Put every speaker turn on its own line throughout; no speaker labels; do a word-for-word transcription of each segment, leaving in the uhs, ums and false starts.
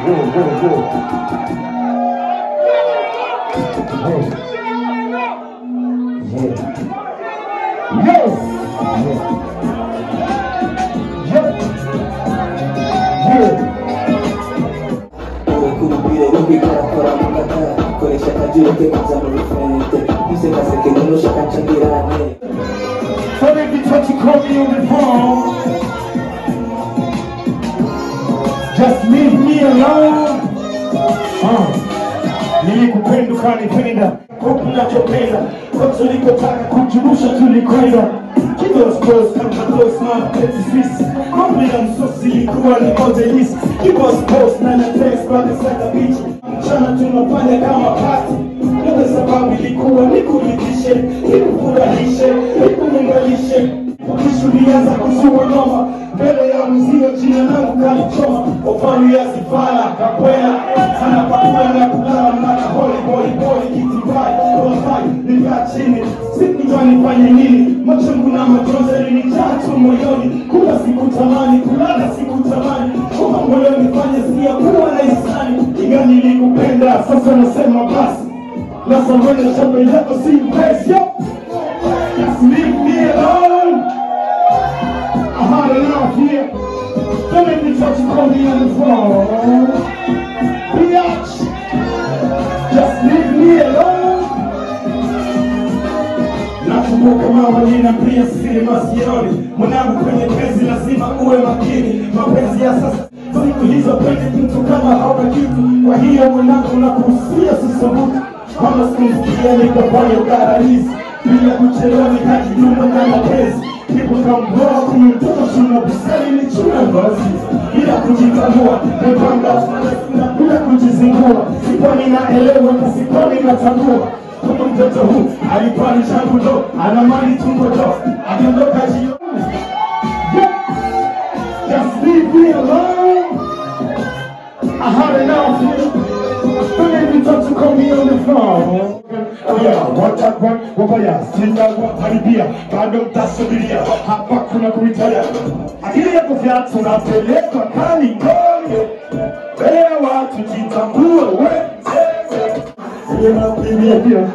whoa, whoa, whoa. Yeah. Yo! Yeah. Yeah.
Kubire ubikora kora mukata koresha kajuke kuzana urufente biseka seke no shaka changirane.
So if you touch you call me on the phone, just leave me alone. Uh, nilikupenda ukanipenda, huku nachopenda, kwa tulikotaka kujirusha tulikwenda. Kidos close, kama close, my petty fist. Complete and so silikuwa ni modelist. Kidos close, na na text, brother saka beach. Mchana tunafanya kama party. Ndio sababu ilikuwa nikuridhishe, nikufurahishe, nikuunganishe. Ukishuhudia za kuzua noma, mbele ya mzio jina langu kalichoma. Ofani ya sifala, kakwela, sana pakula na kulala mnaka holi, holi, holi, kitibai, holi, nikaa chini. Sikujua nifanye nini, machungu na majonzi yalinijaa tu moyoni. Kula siku tamani, kulala siku tamani, kama moyoni fanye siya kuwa na hisani. Inga nilikupenda, sasa nasema basi. Nasa mwene chambe yako si mpesi, yo. Just leave me alone. I'm hard enough here. Don't make me touch you, call me on the phone. Bitch. Just leave me alone. Nakumbuka mama ninaambia siri masioni. Mwanangu kwenye penzi lazima uwe makini. Mapenzi ya sasa siku hizo pende mtu kama hauna kitu. Kwa hiyo mwanangu nakuhusia sisubutu. Kama sikumsikia nikafanya ukararizi. Bila kuchelewa nikajiduma na mapenzi. People come raw kumtoto shuna busari ni chuna ngozi. Bila kujitambua, mpanga na bila kujizingua. Siponi naelewa na siponi natambua. Kuna mtoto huu, alipani changu do, anamani tumbo do, akiondoka jioni. Just leave me alone. I had enough here. Don't let me talk to call me on the phone. Oh yeah, watakwa, wabaya, sita waparibia, bado mtasubiria, hapa kuna kuitaya. Akili yako vyatu unapelekwa kani kone, wewe watu jitambue wete. Sema pimia pia,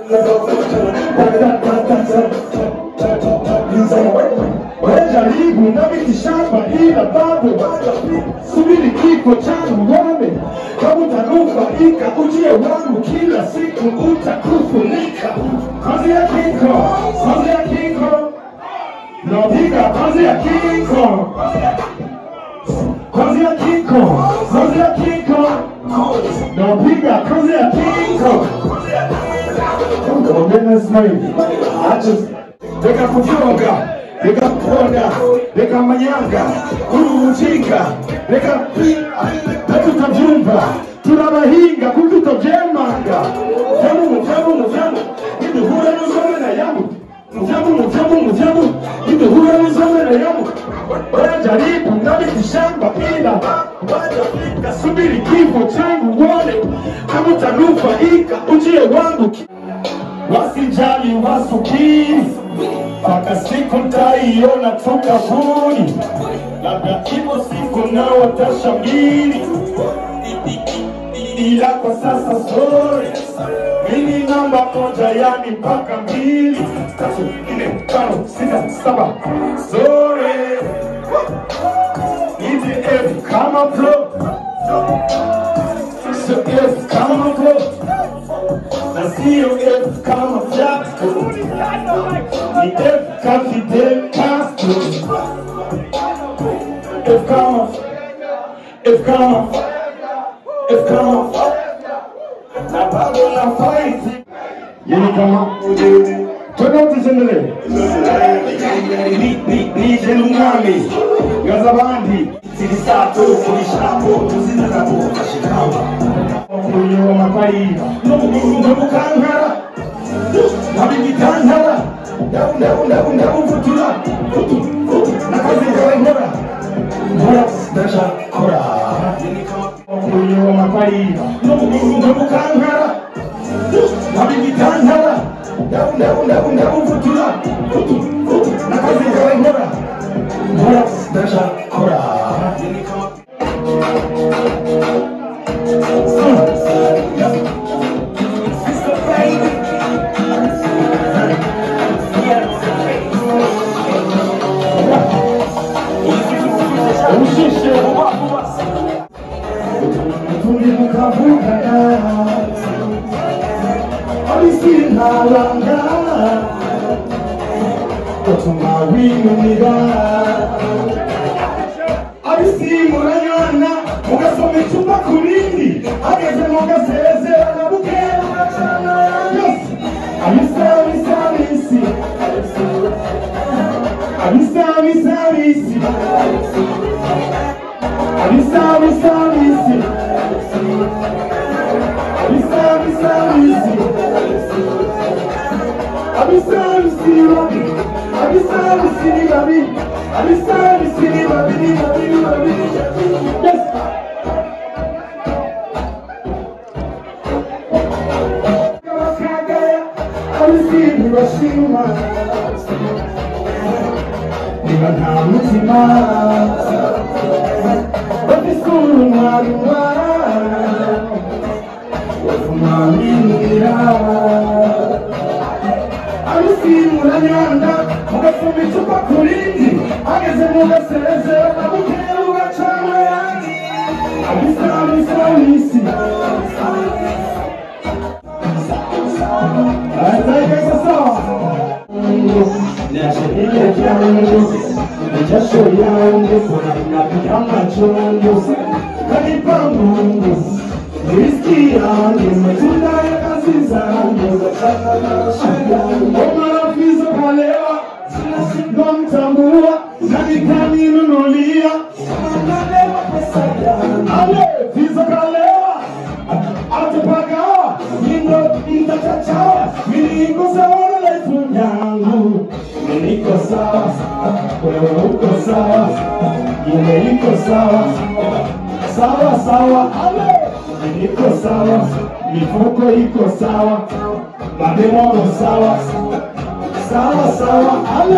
wajaribu na mitishamba ila bado subiri kifo changu wame. Kama utanufaika ujie wangu kila siku utakufunika. Kazi ya King Kong, kazi ya King Kong. Napiga kazi ya King Kong. Kazi ya King Kong, kazi ya King Kong. Napiga kazi ya King Kong. Come on, goodness me. I just Deka kujonga, deka kuponda, deka manyanga, kurujinga, deka tutajumba, tunabahinga, kututojemanga. Jamu, jamu, jamu, idu hura nuzome na yamu. Jamu, jamu, jamu, idu hura nuzome na yamu. Wajaribu na mitishamba ila wajafika, subiri kifo changu wone. Kama utanufaika ujie wangu. Wasijali wasukiri, paka siku taiona tukavuni. Labda ipo siku na watashamiri, ila kwa sasa sorry. Mimi namba moja yani mpaka mbili, tatu, nne, tano, sita, saba. Sorry. Hizi F kama flow, so F kama flow. Na sio F kama fiasco, ni F kama Fidel Castro. F kama, F kama, F kama, na bado na fight. Yeni kama Tono tuzendele Ni jelungami Gazabandi Silisato, silishapo, tuzinakapo, kashikama Kuyo wa mapai Nubu kankara Nabigi kankara Ndabu, ndabu, ndabu, ndabu, futula Futu, futu, nakazi kore mora Mora, dasha, kora Kuyo wa mapai Nubu kankara Nabigi kankara Ndabu, ndabu, ndabu, ndabu, futula Futu, futu, nakazi kore mora Mora, dasha, kora tutavukana abisi ntabanga utuma winumira abisi muranywana mugasoma icupa ku rindi hageze mugasezerana bukera mugacana abisi abisi abisi abisi abisi abisi Abisa, abisa, abisi. Abisa, abisa, abisi. Abisa, abisi, babi. Abisa, abisi, babi. Abisa, abisi, babi, babi, babi. Yes. Abisi, Hiroshima. Niba nta mutima. Abisi muranyanda mugasoma icupa ku rindi hageze mugasezerana bukera ugacana yanjye abisi abisi abisi atageza sawa nashikilia changu jasho yangu napika machondo kanipa Mungu riziki yangu matunda ya kazi zangu omarafizo kalewa zinasindamtambua na nikaninunulia ale fizo kalewa atapagawa nindo nitachachawa miliko sawa na life yangu miliko sawa wewe uko sawa yule iko sawa sawa sawa ale iko sawa mifuko iko sawa mademono sawa sawa sawa ale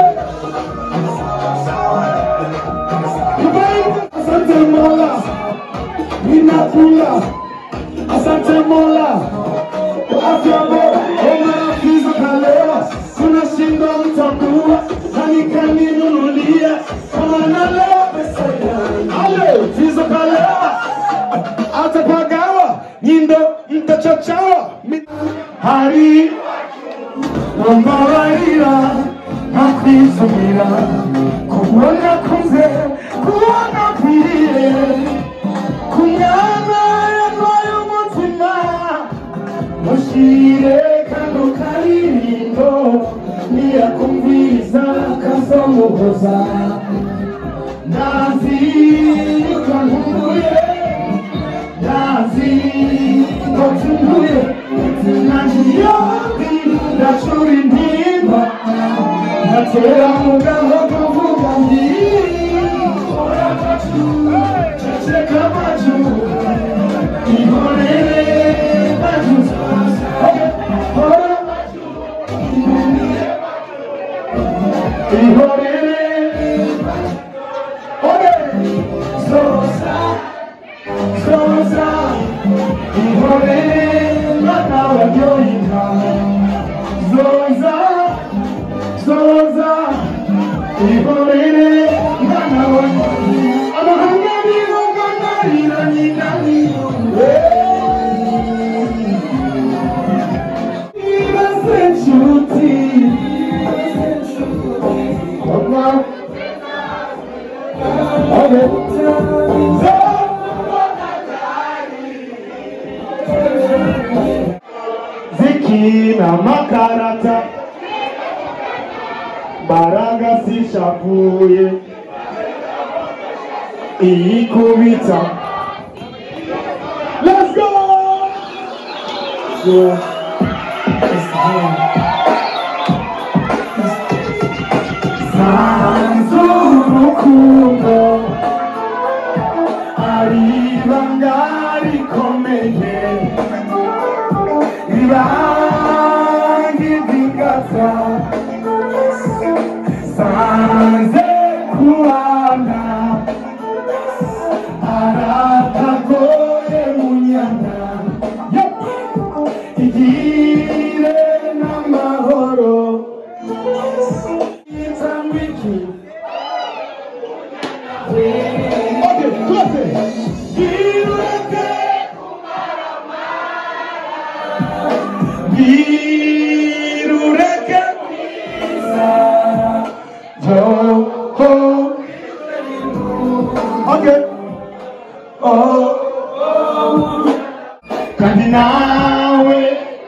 asante Mola ninakula asante Mola kwa afya bora omarafizo kalewa kuna shinda mtakua na nikaninunulia kama nalewa pesa yangu ale fizo kalewa atapagawa nyindo mtachachawa hari nombabarira nakwisumira kubona kuze kubona kwiriye kunyama yakoye umutima mushire kano karirimbo niyakumviriza kazomuhoza ndazi kankumbuye ndazi ngotumbuye nanjiyobi ndacura intimba natera mugabo kuvuga ndi ora machu ceceka machu ihorere machu ora machu ihorere ore sosa sosa ihorere matawa yoinka zoza zoza ihorere matawa amahanga niho ganarira nyinani ibase nshuti Zikina makarata baraga sishapuye ikubita. Let's go! Yeah. Sanzurukundo aribangari komeye ribangi vigasa sanze kuana aratagoye munyana igire n'amahoro itangwiki. Okay, close it. kandi nawe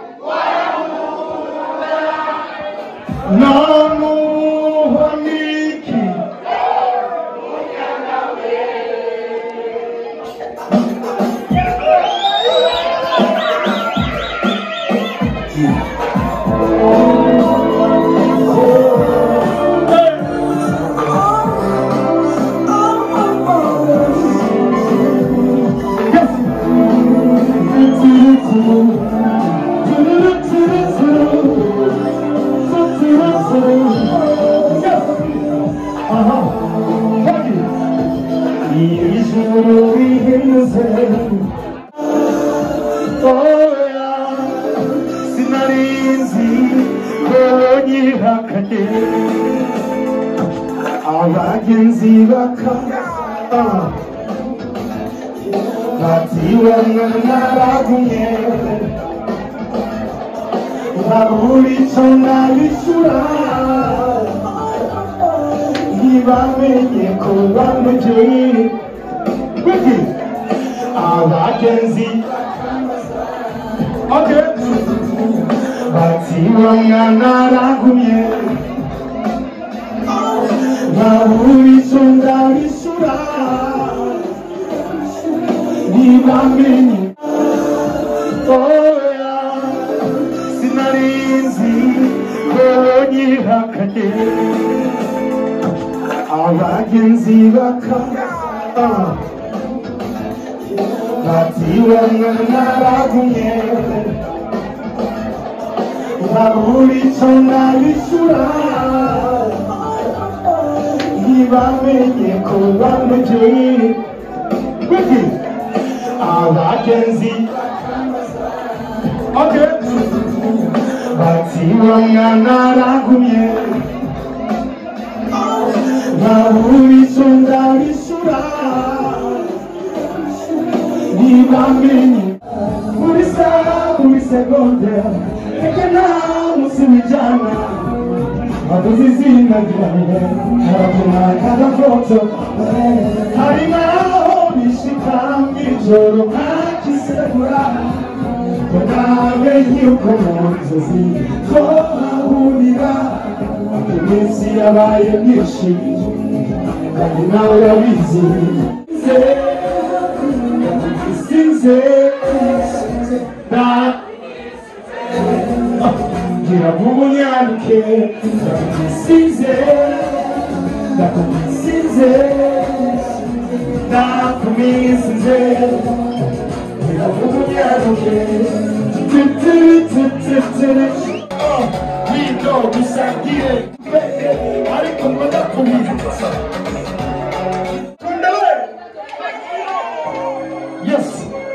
namuhoniki abagenzi bakanga batiwe mwaragumye babura icyo nabishyura ntibamenye ko bamugeye abagenzi batiwe mwaragumye babura icyo ndabishyura ntibamenye oya sinarinzi ko nyihakanye abagenzi bakanga batiwe mwaragumye babura icyo ndabishyura ntibamenye ko bamugeye abagenzi batiwe mwaragumye babura icyo ndabishyura ntibamenye muri saa muri segonde reka nta munsi wijyana wabuze izina ryawe haravuna kagafoto hari naho bishika mw'ijoro ntakisegura ko namenye uko mu nzozi twahahurira iminsi yabaye myinshi kandi nawe urabizi sinze na gira nk'umunyaruke sinze ndakumisinze ndakumisinze gira nk'umunyaruke wibyo dusangire ariko ngo ndakumisinze yes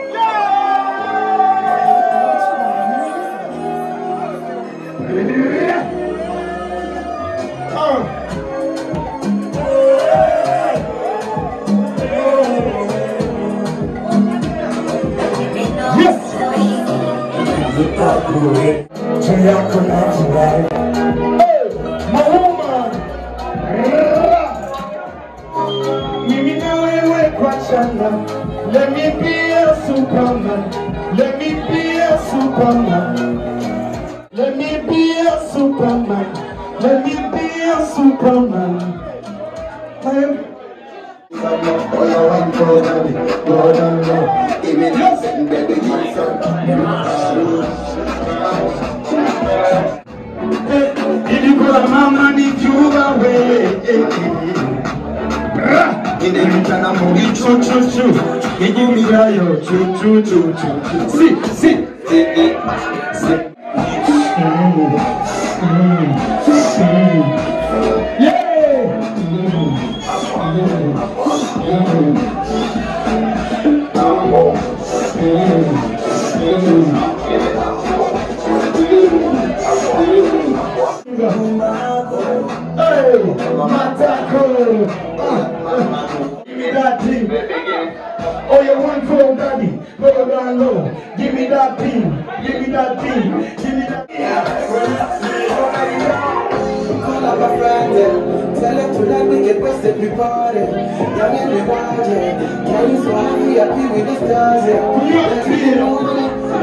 let me be a superman, let me be a superman, let me be a superman, let me be a superman. All I want for daddy, Lord and Lord, give me that second baby, give son. If you go to mama, need you away. In the return I'm only choo choo choo. He give me a yo choo choo choo choo. See, see, see, see. Yeah. Hey, Matako. Give me that thing. Oh, you want for daddy? Go down low. Give me that thing. Give me that thing. Give me that thing. Call up a friend. Tell him to let me get wasted. We party. Young and we party. Can you so happy, happy with the stars? Yeah.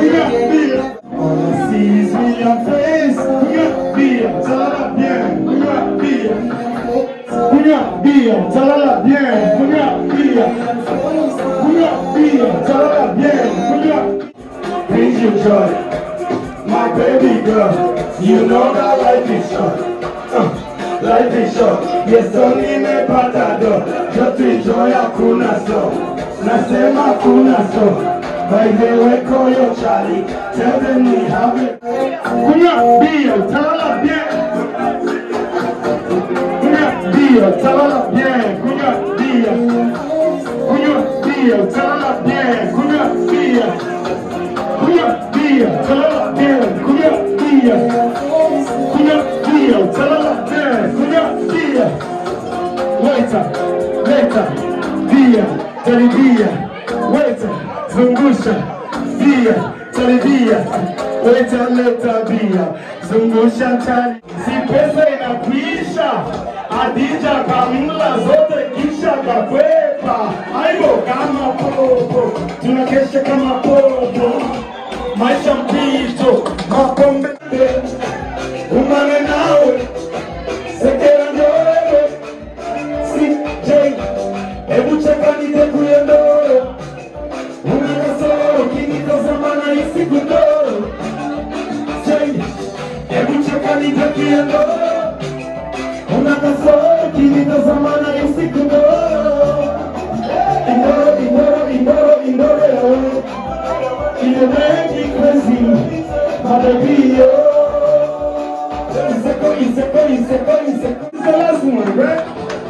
Kunya bia. All I see is me your face. Kunya bia. Talala bien. Kunya bia. Kunya bia. Talala bien. Kunya bia. Kunya bia. Talala bien. Kunya. Brings you joy, my baby girl. You know that life is short. Uh, life is short. Yes, only me patado. Just enjoy hakuna so. Nasema hakuna so. By the way, call your Charlie. Tell them we have it. Kunya bia, talala bien. Kunya bia, talala bien. Kunya bia. Kunya bia, talala bien. Kunya bia. Kunya bia, talala bien. Kunya bia. Kunya bia, talala bien. Kunya bia. Waiter, later, bia, tali bia. Waiter, zungusha, bia, tali bia. Waiter, later, bia, zungusha tali. Si pesa inakuisha, Adija kamla zote kisha kakwepa. Aibo kama popo, tunakesha kama popo. Maisha mpito, mapombe umane nawe, sekera ndowe. C J, ebu cheka nite kuyendoro. Unakasoro, kinitazama na isi kundoro. J, ebu cheka nite kuyendoro. Unakasoro, kinitazama na isi kundoro. Indoro, indoro, indoro, indoro. You make me crazy, my baby, oh. It's a go, it's a go, it's a go, it's a go. It's the last one, right?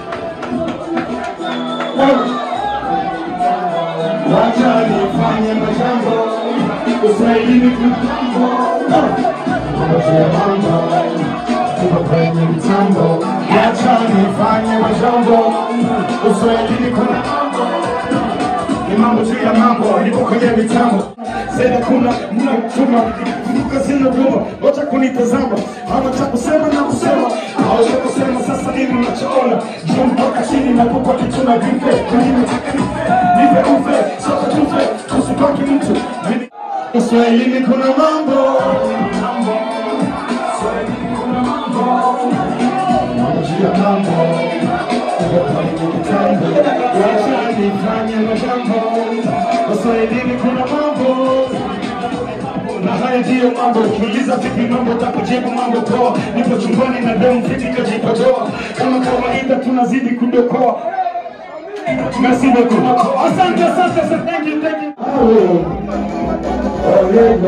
Wacha nifanye majambo, Uswahilini kutambo. Wacha mambo, tuko kwenye mitambo. Wacha nifanye majambo, Uswahilini kuna mambo. Ni mambo juu ya mambo, nipo kwenye mitambo. Sema kuna mna mtuma, kuka sina goma. Wacha kunitazama, hawa cha kusema na kusema. Hawa cha kusema sasa nini unachoona. Juu mpaka chini na kukwa kituna vife. Kwa nini nataka nife, nife ufe, soka tufe. Usibaki mtu, Uswahilini kuna mambo. Uswahilini kuna mambo. Mambo juu ya mambo, tuko kwenye mitambo. Wacha nifanye majambo, Uswahilini kuna mambo. Na haya ndiyo mambo, ukiuliza vipi mambo utakujibu mambo poa. Nipo chumbani na demu vipi kajipodoa. Kama kawaida tunazidi kudokoa. Merci beaucoup. Asante, asante, asante, thank you, thank you. Oh, oh, yeah,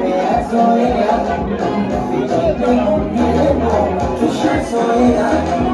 yeah, yeah.